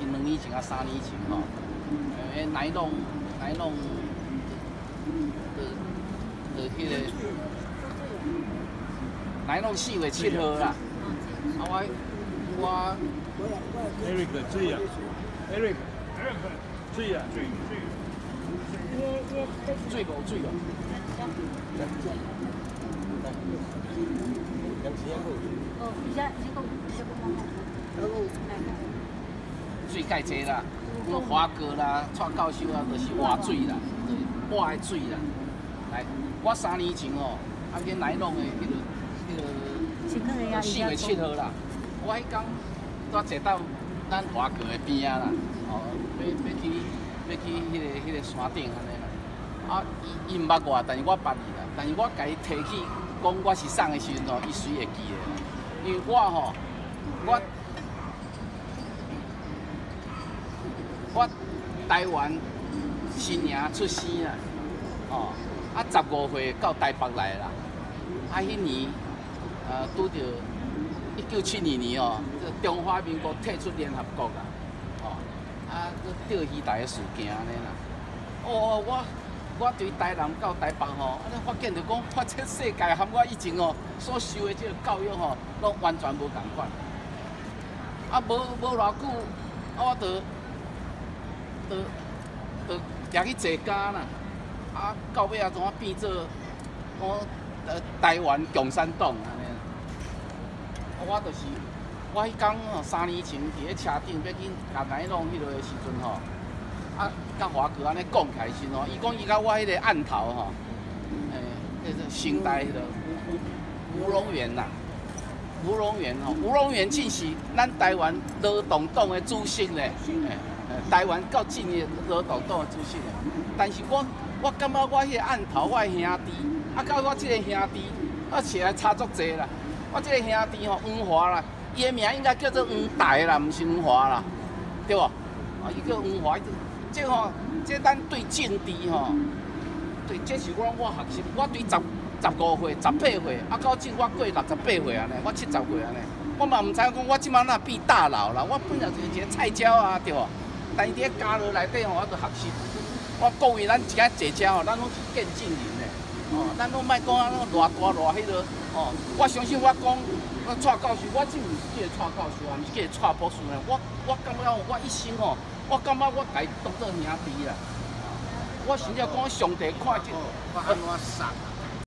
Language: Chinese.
是2年前啊3年前吼，来弄，迄个来弄4月7号啦。啊我 Eric 水啊 ，Eric 水啊， 水无水哦。水介济啦，我花哥啦、蔡教授啊，都是活水啦，活的水啦。来，我3年前哦，去来弄的迄个4月7号啦，我迄天拄坐到咱华哥的边啊啦，哦，要去迄个山顶安尼啦。啊，伊毋捌我，但是我捌伊啦。但是我甲伊提起讲我是送的时阵吼，伊随会记的啦。因为我台湾新营出生啦，哦，啊15岁到台北来啦，啊迄年拄着1972年哦，这中华民国退出联合国啦，哦，啊钓鱼台的事件安尼啦，哦我对台南到台北吼，啊发现着讲，我这世界和我以前哦所受的这个教育吼，拢完全无同款。啊无偌久，啊我就去坐监啦，啊到尾啊怎啊变做台湾共产党安尼。我就是我迄天吼3年前伫咧车顶要去甲来弄迄落的时阵吼。啊，甲华哥安尼讲开时吼，伊讲伊甲我迄个案头吼，迄个新台迄个吴荣元啦，吴荣元正是咱台湾劳动党的主席咧，台湾较近的劳动党的主席咧。但是我感觉我迄个案头，我的兄弟，啊，到我即个兄弟，我起来差足济啦。我即个兄弟吼，黄华啦，伊的名应该叫做黄台啦，毋是黄华啦，对无？啊，伊叫黄华。这吼，这咱对政治吼，对，这是我学习。我对15岁、18岁，啊，到今我过68岁安尼，我70岁安尼，我嘛毋知影讲我即摆哪变大佬啦。我本来就是一个菜鸟啊，对无？但是伫咧家乐内底吼，我著学习。我各位咱一个坐车吼，咱拢是见证人咧，哦，咱拢莫讲啊，偌大偌迄落，哦，我相信我讲，蔡教授，我真毋是这个蔡教授啊，毋是这个蔡博士啊，我感觉我一生吼。我感觉我家当做兄弟啦，我甚至讲上帝看这，我安怎杀？